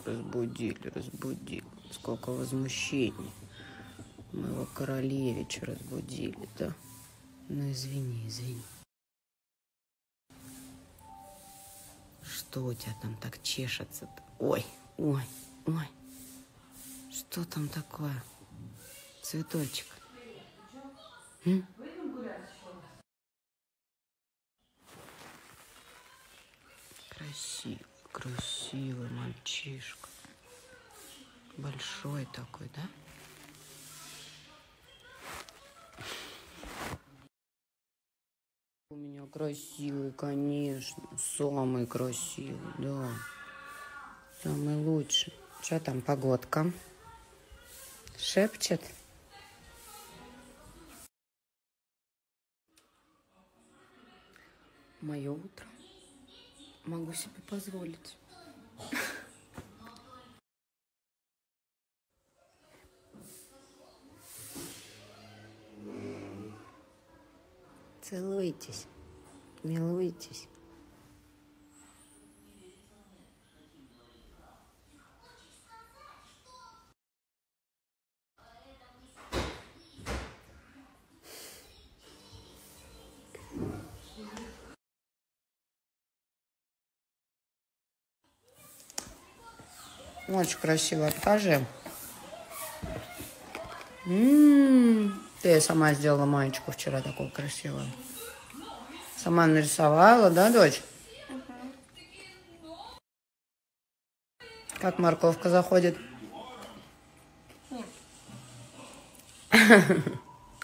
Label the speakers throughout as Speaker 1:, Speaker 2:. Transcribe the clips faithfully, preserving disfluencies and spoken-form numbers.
Speaker 1: разбудили, разбудили. Сколько возмущений. Моего королевича разбудили, да? Ну, извини, извини. Что у тебя там так чешется-то? Ой, ой, ой. Что там такое? Цветочек. М? Красивый, красивый мальчишка. Большой такой, да? У меня красивый, конечно. Самый красивый, да. Самый лучший. Что там, погодка? Шепчет? Мое утро. Могу себе позволить. Целуйтесь, милуйтесь. Очень красиво, покажи. М-м-м. Ты сама сделала маечку вчера такую красивую. Сама нарисовала, да, дочь? Uh-huh. Как морковка заходит? Нет.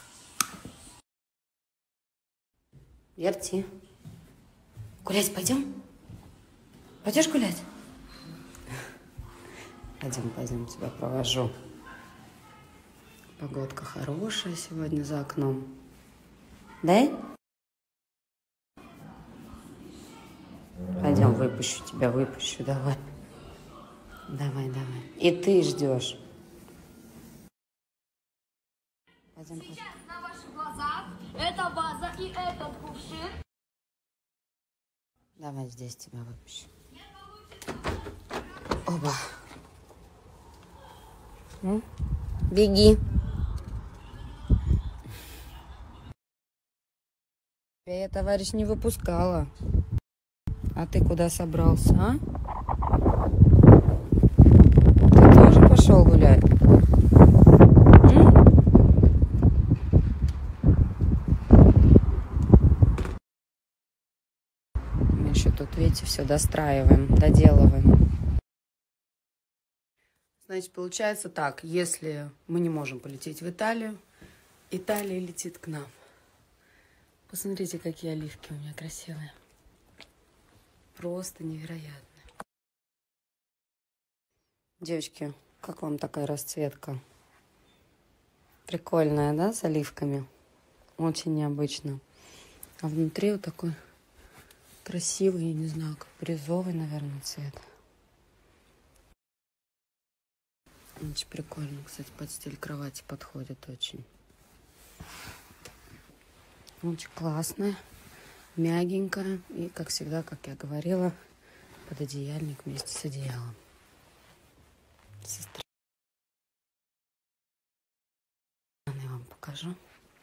Speaker 1: Верти. Гулять пойдем? Пойдешь гулять? Пойдем, пойдем, тебя провожу. Погодка хорошая сегодня за окном. Да? Пойдем, выпущу тебя, выпущу, давай. Давай, давай. И ты ждешь. Пойдем, пойдем.
Speaker 2: Сейчас на ваших глазах эта ваза и этот кувшин.
Speaker 1: Давай здесь тебя выпущу. Оба. Ну, беги. Я, товарищ, не выпускала. А ты куда собрался, а? Ты тоже пошел гулять? М? Мы еще тут, видите, все достраиваем, доделываем. Значит, получается так, если мы не можем полететь в Италию, Италия летит к нам. Посмотрите, какие оливки у меня красивые. Просто невероятно. Девочки, как вам такая расцветка? Прикольная, да, с оливками? Очень необычно. А внутри вот такой красивый, я не знаю, как бирюзовый, наверное, цвет. Очень прикольно. Кстати, под стиль кровати подходит очень. Очень классная, мягенькая. И, как всегда, как я говорила, пододеяльник вместе с одеялом. Со стороны я вам покажу.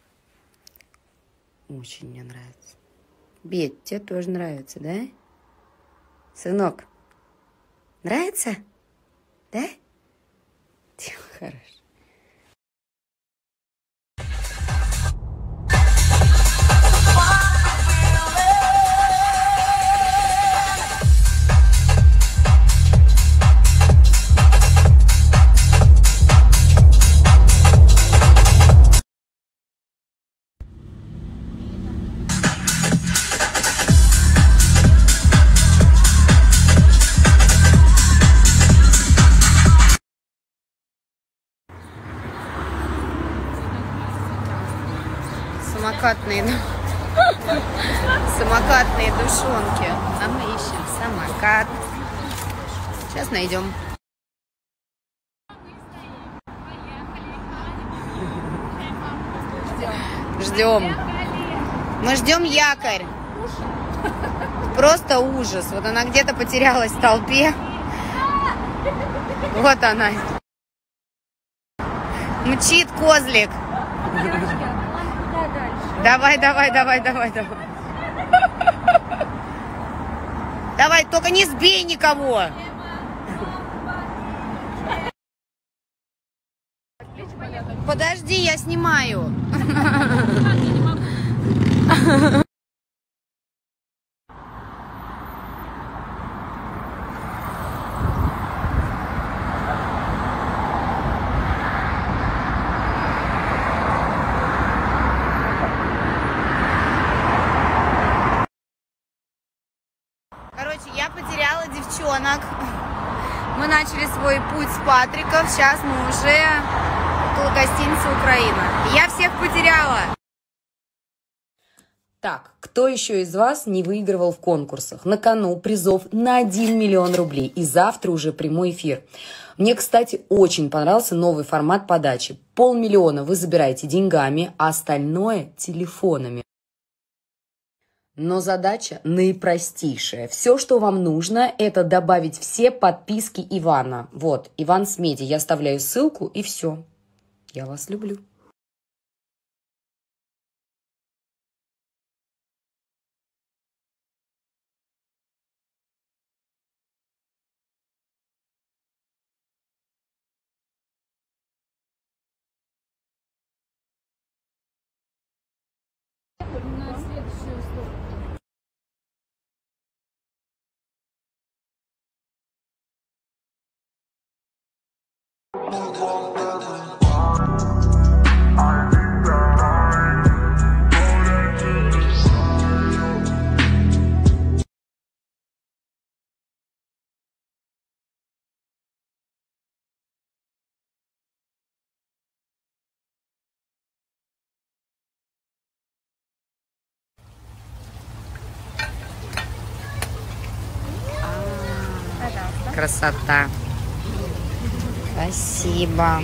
Speaker 1: Очень мне нравится. Бедь, тебе тоже нравится, да? Сынок, нравится? Да? Хорошо. Самокатные, самокатные душонки. А мы ищем самокат. Сейчас найдем. Ждем. Мы ждем якорь. Просто ужас. Вот она где-то потерялась в толпе. Вот она. Мчит козлик.
Speaker 2: Девочки, а куда дальше?
Speaker 1: Давай, давай, давай, давай, давай. Давай, только не сбей никого. Подожди, я снимаю. Короче, я потеряла девчонок. Мы начали свой путь с Патриков. Сейчас мы уже около гостиницы Украина. Я всех потеряла.
Speaker 3: Так, кто еще из вас не выигрывал в конкурсах? На кону призов на один миллион рублей. И завтра уже прямой эфир. Мне, кстати, очень понравился новый формат подачи. Полмиллиона вы забираете деньгами, а остальное – телефонами. Но задача наипростейшая. Все, что вам нужно, это добавить все подписки Ивана. Вот, Иван Смеди. Я оставляю ссылку и все. Я вас люблю.
Speaker 2: На следующую сторону.
Speaker 1: Красота. Спасибо.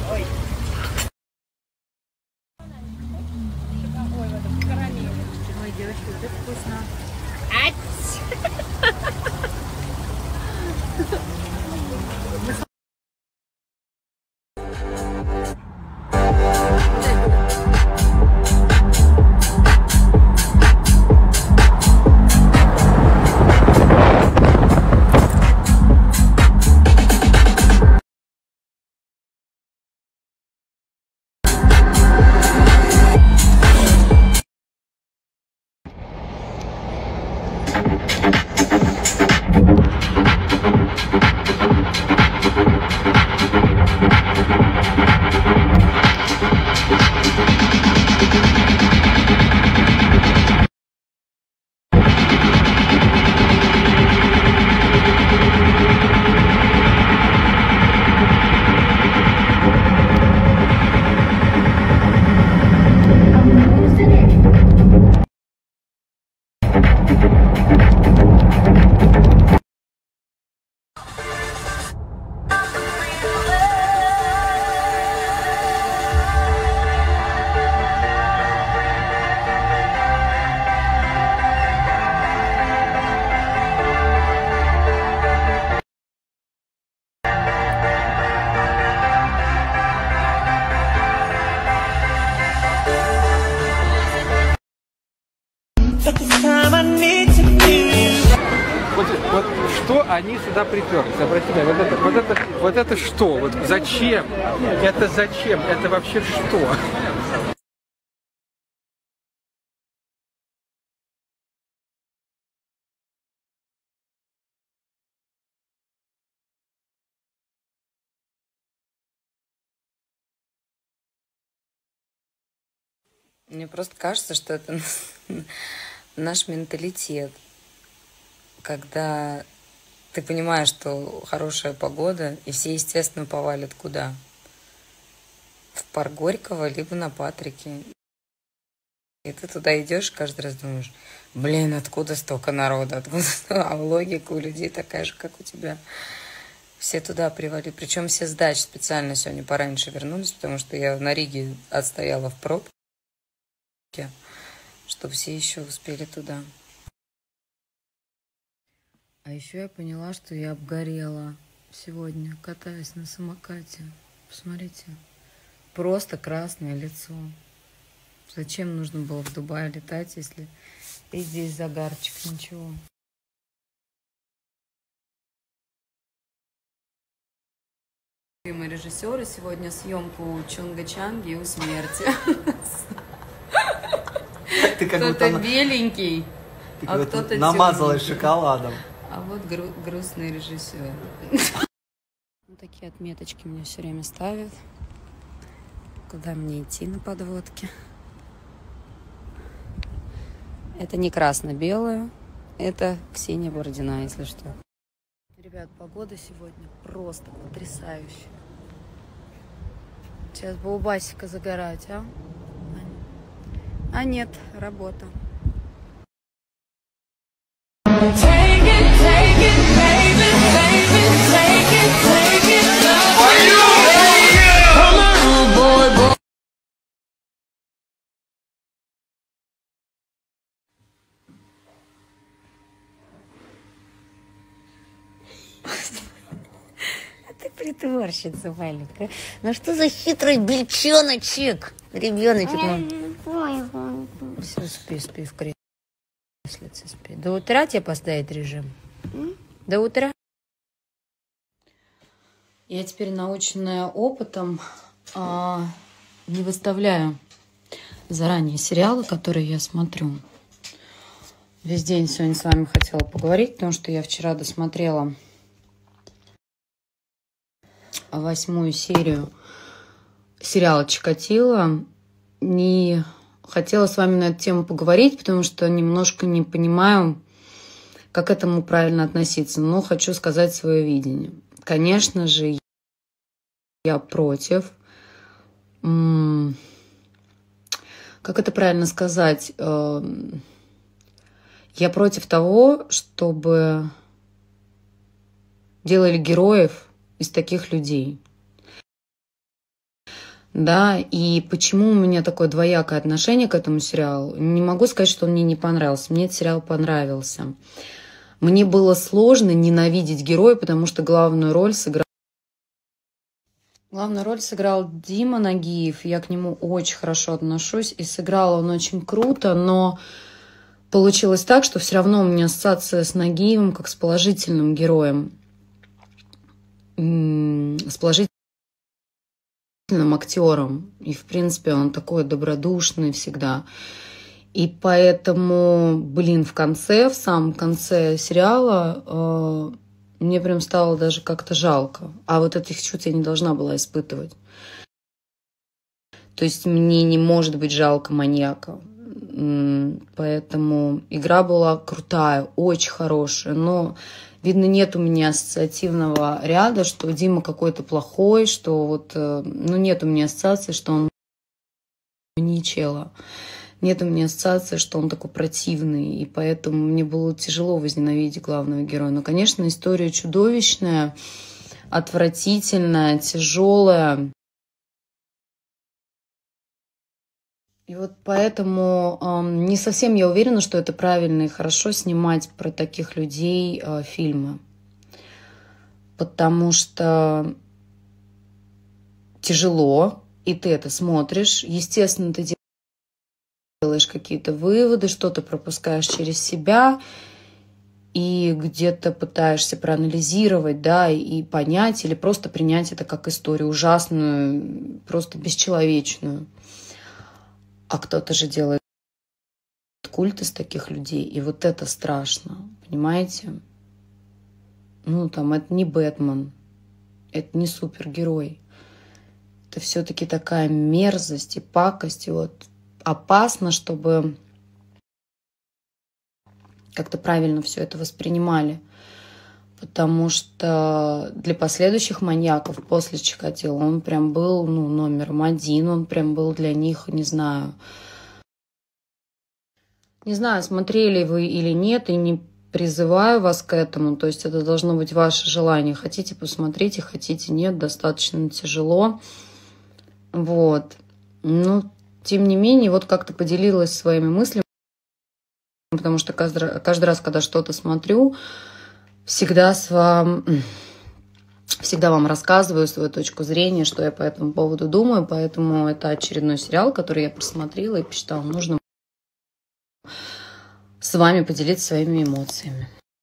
Speaker 1: Ой, девочки, вот это вкусно.
Speaker 4: Вот, вот что они сюда приперлись? Обрати внимание, вот это, вот это, вот это что? Вот зачем? Это зачем? Это вообще что?
Speaker 3: Мне просто кажется, что это наш менталитет. Когда ты понимаешь, что хорошая погода, и все, естественно, повалят куда? В парк Горького, либо на Патрике. И ты туда идешь, каждый раз думаешь, блин, откуда столько народа? Откуда? А логика у людей такая же, как у тебя. Все туда привали. Причем все с дач специально сегодня пораньше вернулись, потому что я на Риге отстояла в пробке, чтобы все еще успели туда. А еще я поняла, что я обгорела. сегодня, катаясь на самокате. Посмотрите, просто красное лицо. Зачем нужно было в Дубае летать, если и здесь загарчик, ничего. Мы режиссеры, сегодня съемку у Чунга Чанги и у смерти. Кто-то беленький, а кто-то
Speaker 5: намазалась шоколадом.
Speaker 3: А вот гру грустный режиссер. Вот такие отметочки мне все время ставят. Куда мне идти на подводке? Это не красно-белое, это Ксения Бородина, если что. Ребят, погода сегодня просто потрясающая. Сейчас бы у Басика загорать, а? А нет, работа.
Speaker 6: Ты притворщица маленькая. Ну что за хитрый бельчоночек? Ребеночек мой.
Speaker 3: Все, спи, спи в креслице, спи. До утра тебе поставить режим? До утра? Я теперь, наученная опытом, а, не выставляю заранее сериалы, которые я смотрю. Весь день сегодня с вами хотела поговорить, потому что я вчера досмотрела восьмую серию сериала «Чикатило». Не хотела с вами на эту тему поговорить, потому что немножко не понимаю, как к этому правильно относиться. Но хочу сказать свое видение. Конечно же, я против. Как это правильно сказать? Я против того, чтобы делали героев из таких людей. Да, и почему у меня такое двоякое отношение к этому сериалу? Не могу сказать, что он мне не понравился. Мне этот сериал понравился. Мне было сложно ненавидеть героя, потому что главную роль сыграл... Главную роль сыграл Дима Нагиев. Я к нему очень хорошо отношусь. И сыграл он очень круто, но получилось так, что все равно у меня ассоциация с Нагиевым как с положительным героем. С положительным актером. И, в принципе, он такой добродушный всегда. И поэтому, блин, в конце, в самом конце сериала э, мне прям стало даже как-то жалко. А вот этих чувств я не должна была испытывать. То есть мне не может быть жалко маньяка. Поэтому игра была крутая, очень хорошая. Но, видно, нет у меня ассоциативного ряда, что Дима какой-то плохой, что вот... Ну, нет у меня ассоциации, что он не чела. Нет у меня ассоциации, что он такой противный, и поэтому мне было тяжело возненавидеть главного героя. Но, конечно, история чудовищная, отвратительная, тяжелая. И вот поэтому э, не совсем я уверена, что это правильно и хорошо снимать про таких людей э, фильмы. Потому что тяжело, и ты это смотришь. Естественно, ты делаешь какие-то выводы, что-то пропускаешь через себя и где-то пытаешься проанализировать, да, и понять или просто принять это как историю ужасную, просто бесчеловечную. А кто-то же делает культ из таких людей, и вот это страшно, понимаете? Ну, там, это не Бэтмен, это не супергерой. Это все-таки такая мерзость и пакость, и вот опасно, чтобы как-то правильно все это воспринимали. Потому что для последующих маньяков после Чикатило он прям был, ну, номером один. Он прям был для них, не знаю... Не знаю, смотрели вы или нет, и не призываю вас к этому. То есть это должно быть ваше желание. Хотите, посмотрите, хотите, нет. Достаточно тяжело. Вот. Ну, тем не менее, вот как-то поделилась своими мыслями. Потому что каждый, каждый раз, когда что-то смотрю, всегда с, вам, всегда вам рассказываю свою точку зрения, что я по этому поводу думаю, поэтому это очередной сериал, который я просмотрела и посчитала нужным с вами поделиться своими эмоциями.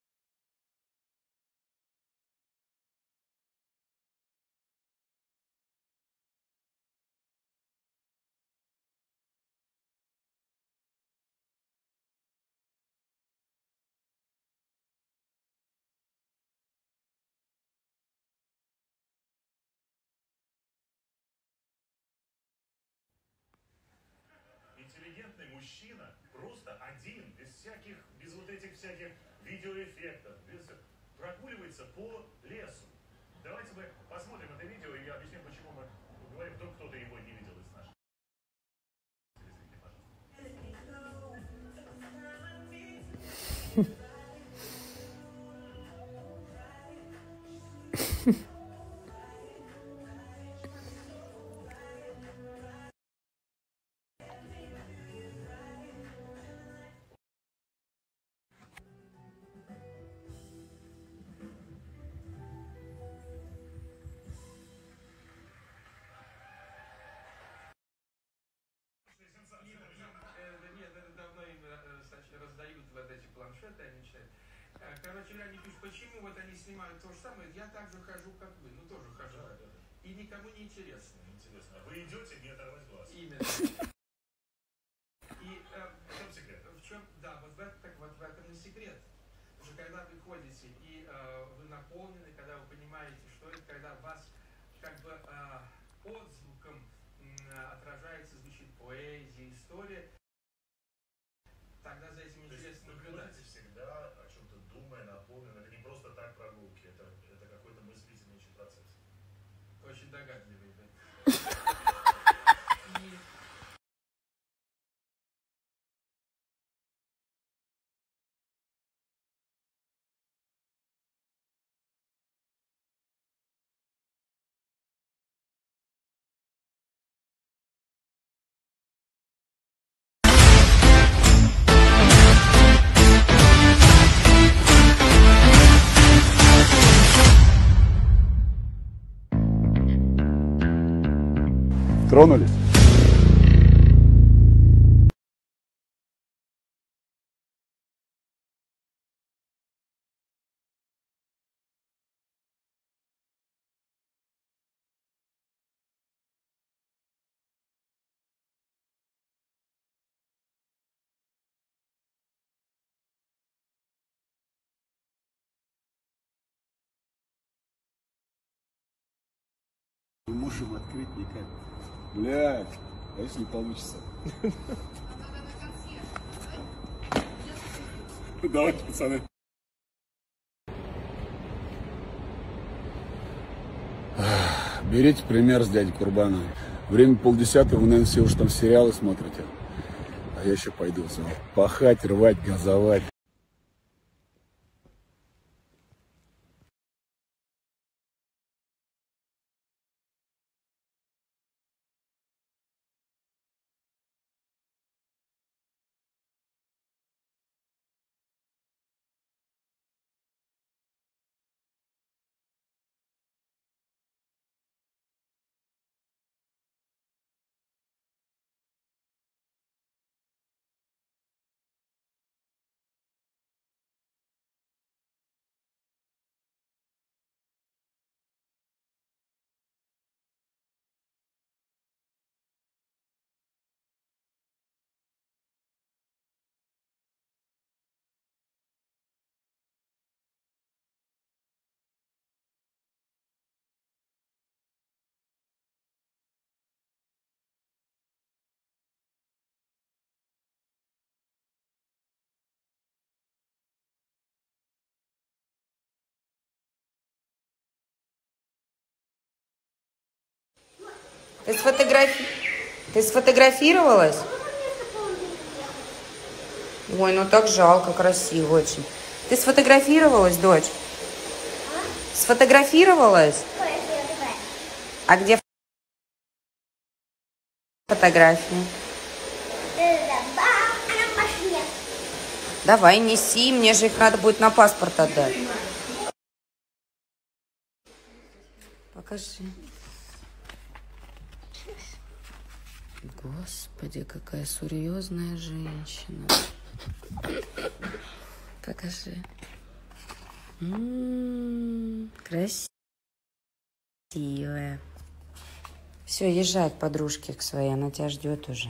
Speaker 5: Интеллигентный мужчина, просто один, без всяких, без вот этих всяких видеоэффектов, без, прогуливается по лесу. Давайте мы посмотрим это видео, и я объясню, почему мы говорим, вдруг кто-то его не видел из наших.
Speaker 4: Короче, они пишут, почему вот они снимают то же самое, я так же хожу, как вы, ну тоже хожу. Да, да, да. И никому не интересно.
Speaker 5: Интересно. Вы идете, не оторвать глаз.
Speaker 4: Именно. И э, в чем секрет? В чем, да, вот в, это, так, вот в этом и секрет. Потому что когда вы ходите и э, вы наполнены, когда вы понимаете, что это, когда вас как бы э, отзвуком э, отражается, звучит поэзия, история, тогда за этим интересно наблюдать.
Speaker 5: Всегда о чем-то думая, наполнен. Это не просто так прогулки, это, это какой-то мыслительный процесс.
Speaker 4: Очень догадливый, да.
Speaker 7: Тронулись?
Speaker 8: Не можем открыть никак. Блядь, а если не получится? Давайте, пацаны. Берите пример с дяди Курбана. Время полдесятого, вы, наверное, все уже там сериалы смотрите. А я еще пойду в зал. Пахать, рвать, газовать.
Speaker 3: Ты, сфотографи... Ты сфотографировалась? Ой, ну так жалко, красиво очень. Ты сфотографировалась, дочь? Сфотографировалась? А где фотографии? Давай, неси, мне же их надо будет на паспорт отдать. Покажи. Господи, какая серьезная женщина. Покажи. М-м-м, красивая. Все, езжай к подружке к своей, она тебя ждет уже.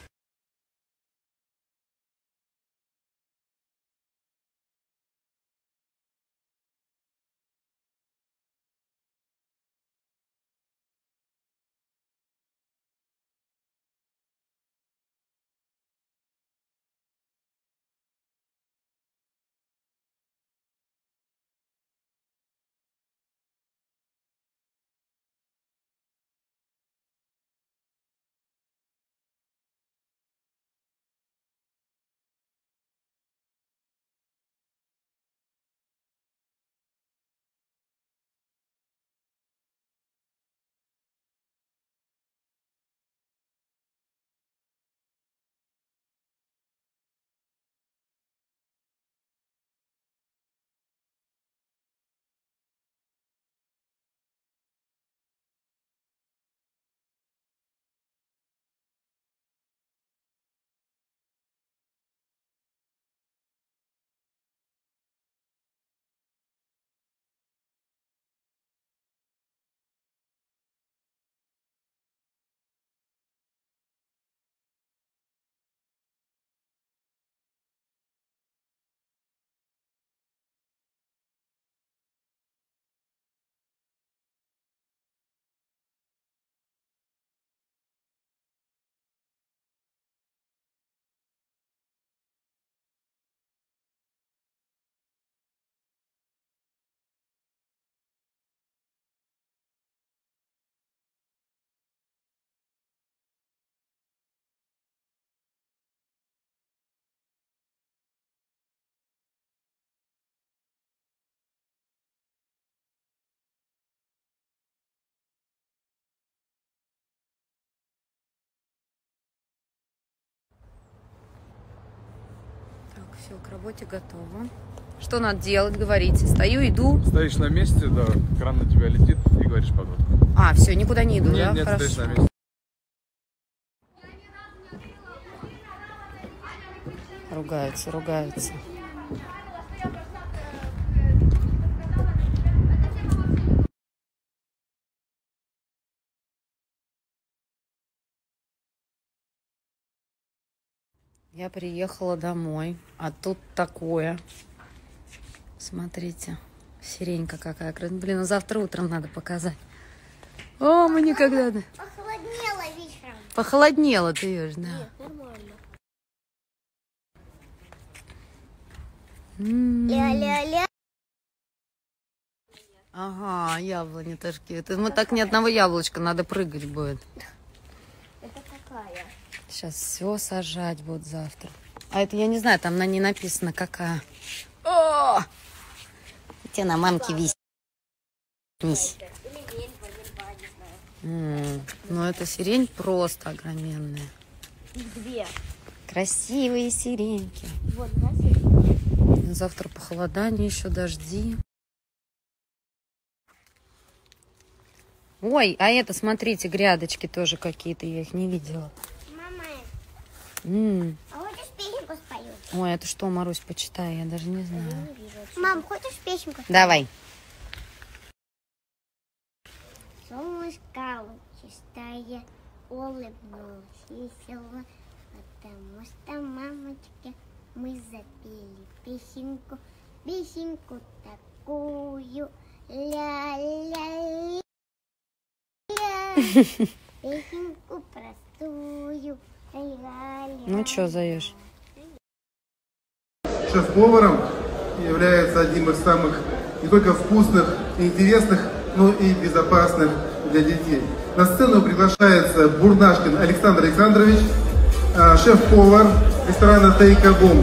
Speaker 3: Все, к работе готово. Что надо делать, говорите? Стою, иду.
Speaker 7: Стоишь на месте, да, кран на тебя летит и говоришь погодку.
Speaker 3: А, все, никуда не иду,
Speaker 7: Нет,
Speaker 3: да?
Speaker 7: нет,
Speaker 3: Хорошо.
Speaker 7: стоишь на месте.
Speaker 3: Ругаются, ругаются. Я приехала домой, а тут такое. Смотрите, сиренька какая. Блин, ну завтра утром надо показать. О, мы никогда...
Speaker 6: Похолоднело вечером.
Speaker 3: Похолоднело, ты ешь, да.
Speaker 6: Нет, нормально.
Speaker 3: М-м-м.
Speaker 6: Ля-ля-ля.
Speaker 3: Ага, яблони тоже. Это мы так ни одного яблочка, надо прыгать будет.
Speaker 6: Это какая?
Speaker 3: Сейчас все сажать будут завтра. А это я не знаю, там на ней написано какая. О! Тебе на мамке вись. Вись. М, Ну, это сирень просто огроменная.
Speaker 6: Их две.
Speaker 3: Красивые сиреньки.
Speaker 6: Вот, красивые.
Speaker 3: Завтра похолодание, еще дожди. Ой, а это, смотрите, грядочки тоже какие-то, я их не видела.
Speaker 6: Мама,
Speaker 3: М.
Speaker 6: а хочешь песенку спою?
Speaker 3: Ой, это что, Марусь, почитай, я даже не знаю.
Speaker 6: Мам, хочешь песенку?
Speaker 3: Давай.
Speaker 6: Солнышко чистое, улыбнулась весело, потому что, мамочке, мы запели песенку, песенку такую, ля-ля-ля, песенку простую, ля-ля.
Speaker 3: Ну, что заешь?
Speaker 9: Шеф-поваром является одним из самых не только вкусных и интересных, но и безопасных для детей. На сцену приглашается Бурнашкин Александр Александрович, шеф-повар ресторана Тайкабум.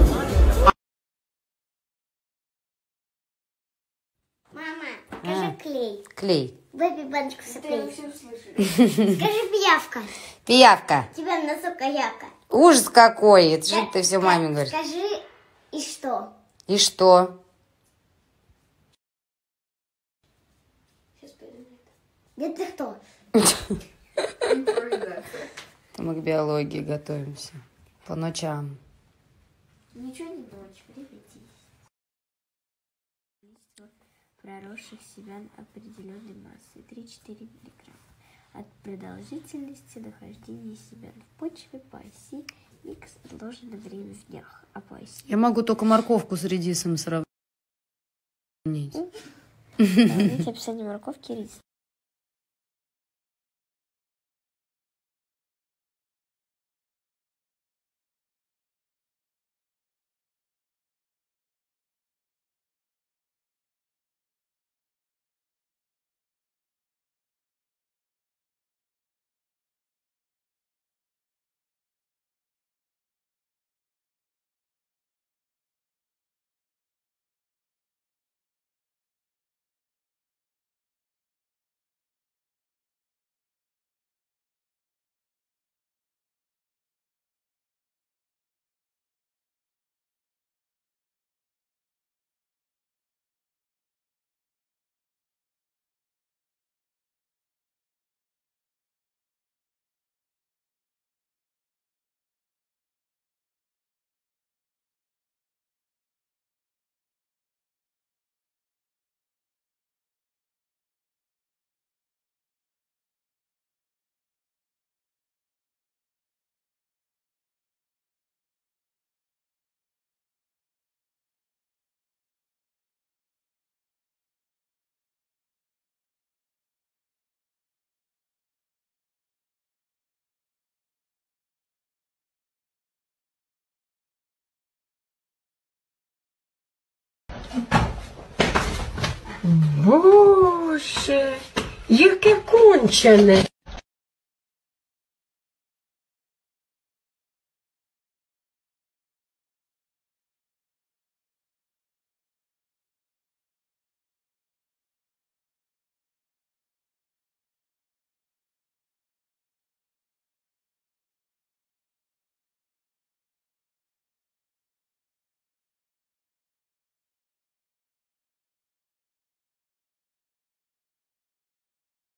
Speaker 6: Мама, скажи
Speaker 3: А.
Speaker 6: клей.
Speaker 3: Клей.
Speaker 6: Выпей баночку соплей. Скажи пиявка.
Speaker 3: Пиявка.
Speaker 6: У тебя на носу каяка.
Speaker 3: Ужас какой. Это же ты все маме говоришь.
Speaker 6: Скажи, и что?
Speaker 3: И что?
Speaker 6: Дед, ты кто?
Speaker 3: Мы к биологии готовимся по ночам.
Speaker 6: Ничего не ночь, прекратись. Проросших семян определенной массы три-четыре миллиграмма. От продолжительности нахождения семян в почве по оси Х отложено время в днях, а по оси...
Speaker 3: Я могу только морковку с редисом сравнить.
Speaker 6: Сравните описание морковки и риса.
Speaker 10: Боже, яке кончене!